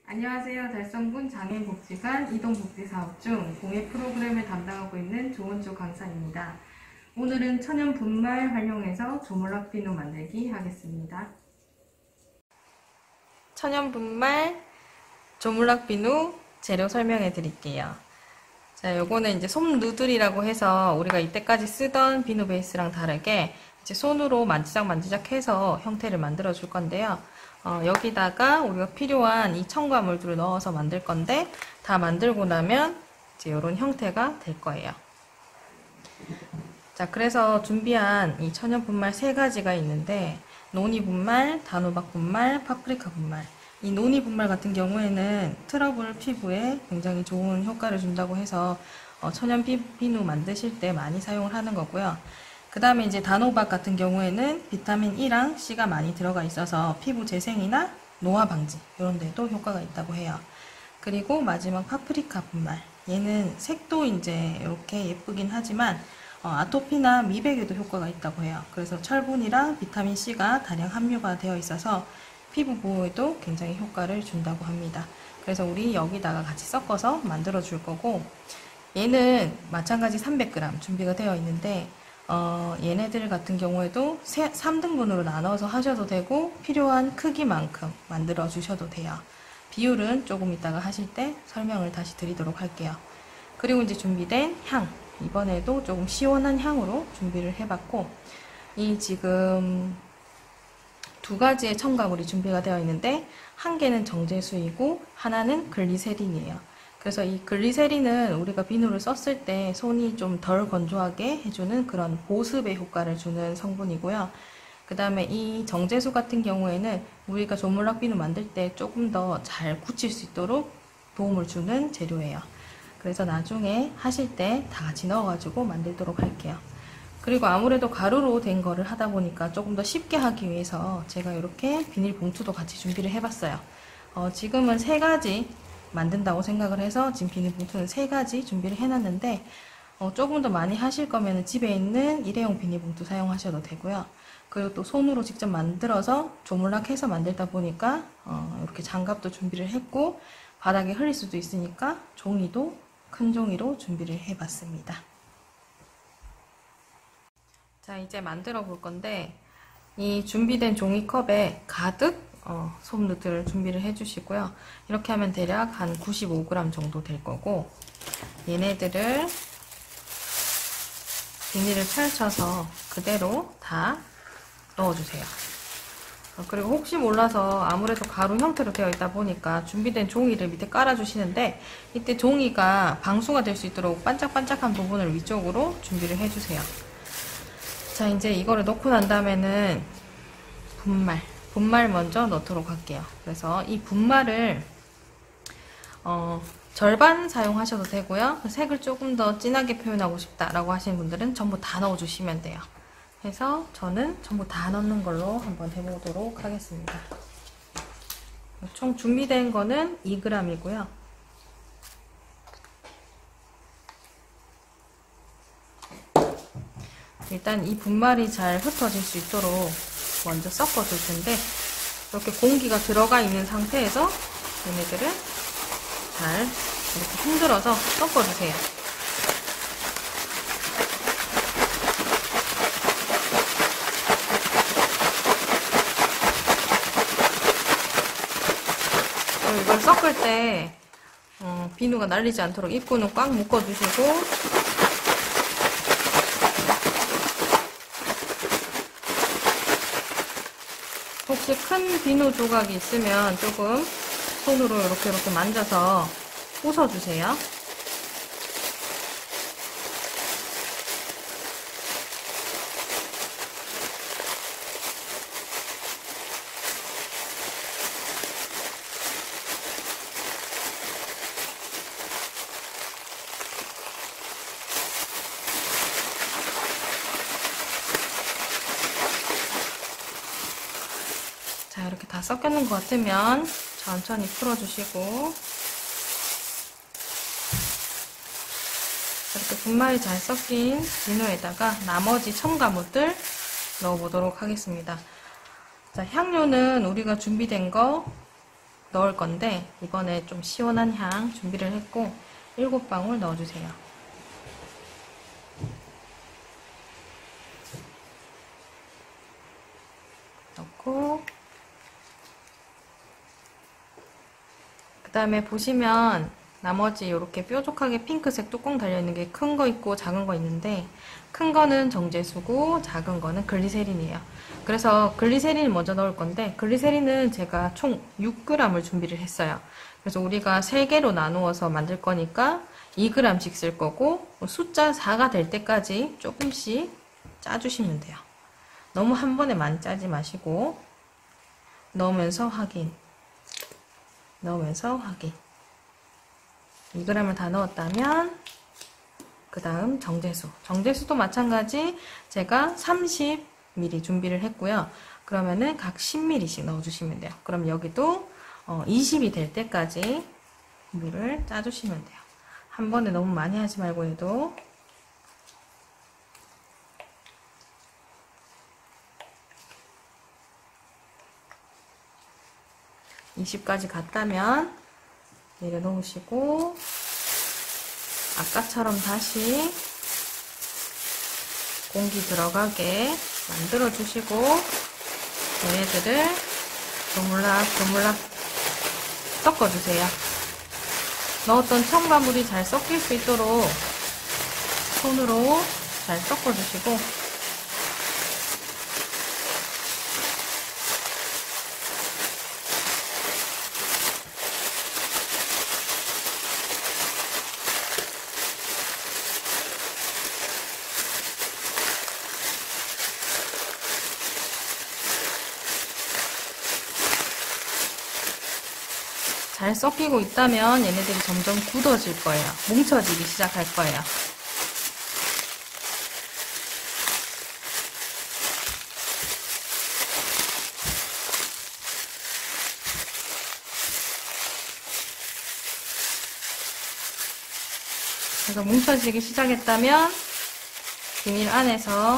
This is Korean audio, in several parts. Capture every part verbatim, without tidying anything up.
안녕하세요. 달성군 장애인복지관 이동복지사업 중 공예 프로그램을 담당하고 있는 조은주 강사입니다. 오늘은 천연 분말 활용해서 조물락 비누 만들기 하겠습니다. 천연 분말 조물락 비누 재료 설명해 드릴게요. 자, 요거는 이제 솜 누들이라고 해서 우리가 이때까지 쓰던 비누 베이스랑 다르게 이제 손으로 만지작 만지작 해서 형태를 만들어 줄 건데요. 어, 여기다가 우리가 필요한 이 첨가물들을 넣어서 만들 건데, 다 만들고 나면 이제 이런 형태가 될 거예요. 자, 그래서 준비한 이 천연 분말 세 가지가 있는데, 노니 분말, 단호박 분말, 파프리카 분말. 이 노니 분말 같은 경우에는 트러블 피부에 굉장히 좋은 효과를 준다고 해서 어, 천연 비, 비누 만드실 때 많이 사용을 하는 거고요. 그 다음에 이제 단호박 같은 경우에는 비타민 E랑 C가 많이 들어가 있어서 피부 재생이나 노화 방지 이런 데도 효과가 있다고 해요. 그리고 마지막 파프리카 분말. 얘는 색도 이제 이렇게 예쁘긴 하지만 어, 아토피나 미백에도 효과가 있다고 해요. 그래서 철분이랑 비타민 C가 다량 함유가 되어 있어서 피부 보호에도 굉장히 효과를 준다고 합니다. 그래서 우리 여기다가 같이 섞어서 만들어 줄 거고, 얘는 마찬가지 삼백 그램 준비가 되어 있는데 어, 얘네들 같은 경우에도 삼 등분으로 나눠서 하셔도 되고 필요한 크기만큼 만들어 주셔도 돼요. 비율은 조금 이따가 하실 때 설명을 다시 드리도록 할게요. 그리고 이제 준비된 향, 이번에도 조금 시원한 향으로 준비를 해봤고, 이 지금 두 가지의 첨가물이 준비가 되어 있는데 한 개는 정제수이고 하나는 글리세린이에요. 그래서 이 글리세린은 우리가 비누를 썼을 때 손이 좀 덜 건조하게 해주는 그런 보습의 효과를 주는 성분이고요. 그 다음에 이 정제수 같은 경우에는 우리가 조물락 비누 만들 때 조금 더 잘 굳힐 수 있도록 도움을 주는 재료예요. 그래서 나중에 하실 때 다 같이 넣어가지고 만들도록 할게요. 그리고 아무래도 가루로 된 거를 하다 보니까 조금 더 쉽게 하기 위해서 제가 이렇게 비닐봉투도 같이 준비를 해봤어요. 어, 지금은 세 가지 만든다고 생각을 해서 지금 비닐봉투는 세 가지 준비를 해놨는데, 어, 조금 더 많이 하실 거면 집에 있는 일회용 비닐봉투 사용하셔도 되고요. 그리고 또 손으로 직접 만들어서 조물락해서 만들다 보니까 어, 이렇게 장갑도 준비를 했고 바닥에 흘릴 수도 있으니까 종이도 큰 종이로 준비를 해봤습니다. 자, 이제 만들어 볼 건데, 이 준비된 종이컵에 가득 어, 솜 누들 준비를 해주시고요. 이렇게 하면 대략 한 구십오 그램 정도 될 거고, 얘네들을 비닐을 펼쳐서 그대로 다 넣어주세요. 어, 그리고 혹시 몰라서 아무래도 가루 형태로 되어 있다 보니까 준비된 종이를 밑에 깔아주시는데, 이때 종이가 방수가 될 수 있도록 반짝반짝한 부분을 위쪽으로 준비를 해주세요. 자, 이제 이거를 넣고 난 다음에는 분말 분말 먼저 넣도록 할게요. 그래서 이 분말을 어, 절반 사용하셔도 되고요. 색을 조금 더 진하게 표현하고 싶다라고 하시는 분들은 전부 다 넣어주시면 돼요. 그래서 저는 전부 다 넣는 걸로 한번 해보도록 하겠습니다. 총 준비된 거는 이 그램이고요. 일단 이 분말이 잘 흩어질 수 있도록 먼저 섞어줄 텐데, 이렇게 공기가 들어가 있는 상태에서 얘네들을 잘 이렇게 흔들어서 섞어주세요. 이걸 섞을 때 어, 비누가 날리지 않도록 입구는 꽉 묶어주시고, 혹시 큰 비누 조각이 있으면 조금 손으로 이렇게 이렇게 만져서 부숴주세요. 자, 이렇게 다 섞였는 것 같으면 천천히 풀어주시고, 이렇게 분말이 잘 섞인 비누에다가 나머지 첨가물들 넣어보도록 하겠습니다. 자, 향료는 우리가 준비된 거 넣을 건데 이번에 좀 시원한 향 준비를 했고 일곱 방울 넣어주세요. 넣고 그 다음에 보시면 나머지 이렇게 뾰족하게 핑크색 뚜껑 달려있는 게 큰 거 있고 작은 거 있는데 큰 거는 정제수고 작은 거는 글리세린이에요. 그래서 글리세린을 먼저 넣을 건데 글리세린은 제가 총 육 그램을 준비를 했어요. 그래서 우리가 세 개로 나누어서 만들 거니까 이 그램씩 쓸 거고 숫자 사가 될 때까지 조금씩 짜주시면 돼요. 너무 한 번에 많이 짜지 마시고 넣으면서 확인 넣으면서 확인 이 그램을 다 넣었다면 그 다음 정제수 정제수도 마찬가지 제가 삼십 밀리리터 준비를 했고요. 그러면은 각 십 밀리리터씩 넣어주시면 돼요. 그럼 여기도 어 이십이 될 때까지 물을 짜주시면 돼요. 한 번에 너무 많이 하지 말고 해도 이십까지 갔다면 내려놓으시고 아까처럼 다시 공기 들어가게 만들어 주시고 얘네들을 조물락 조물락 섞어 주세요. 넣었던 첨가물이 잘 섞일 수 있도록 손으로 잘 섞어 주시고 잘 섞이고 있다면 얘네들이 점점 굳어질 거예요. 뭉쳐지기 시작할 거예요. 그래서 뭉쳐지기 시작했다면 비닐 안에서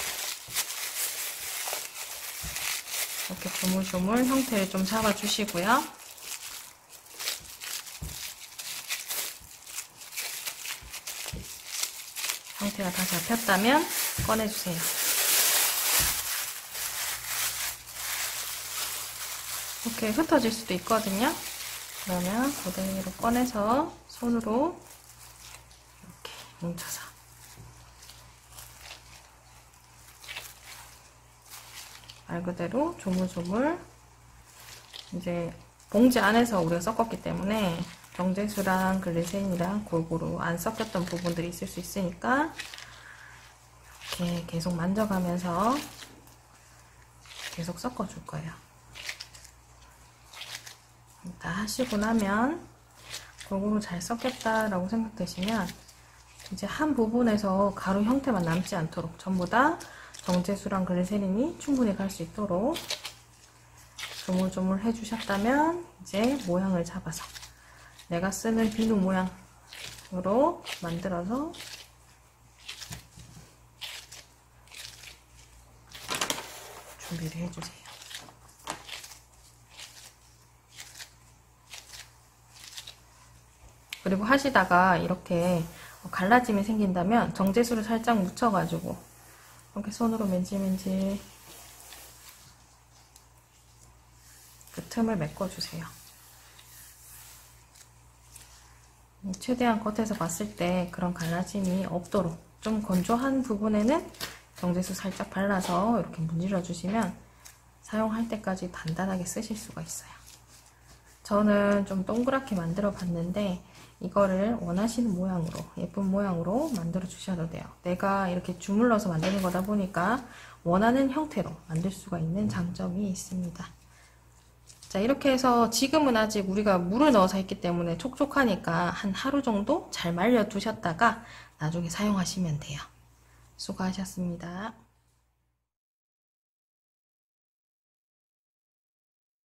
이렇게 조물조물 형태를 좀 잡아주시고요. 형태가 다 잡혔다면 꺼내주세요. 이렇게 흩어질 수도 있거든요. 그러면 그대로 꺼내서 손으로 이렇게 뭉쳐서 말 그대로 조물조물 이제 봉지 안에서 우리가 섞었기 때문에 정제수랑 글리세린이랑 골고루 안 섞였던 부분들이 있을 수 있으니까 이렇게 계속 만져가면서 계속 섞어줄 거예요. 다 하시고 나면 골고루 잘 섞였다라고 생각되시면 이제 한 부분에서 가루 형태만 남지 않도록 전부 다 정제수랑 글리세린이 충분히 갈 수 있도록 조물조물 해주셨다면 이제 모양을 잡아서 내가 쓰는 비누 모양으로 만들어서 준비를 해주세요. 그리고 하시다가 이렇게 갈라짐이 생긴다면 정제수를 살짝 묻혀가지고 이렇게 손으로 맨질맨질 그 틈을 메꿔주세요. 최대한 겉에서 봤을 때 그런 갈라짐이 없도록 좀 건조한 부분에는 정제수 살짝 발라서 이렇게 문질러 주시면 사용할 때까지 단단하게 쓰실 수가 있어요. 저는 좀 동그랗게 만들어 봤는데 이거를 원하시는 모양으로 예쁜 모양으로 만들어 주셔도 돼요. 내가 이렇게 주물러서 만드는 거다 보니까 원하는 형태로 만들 수가 있는 장점이 있습니다. 자, 이렇게 해서 지금은 아직 우리가 물을 넣어서 했기 때문에 촉촉하니까 한 하루 정도 잘 말려 두셨다가 나중에 사용하시면 돼요. 수고하셨습니다.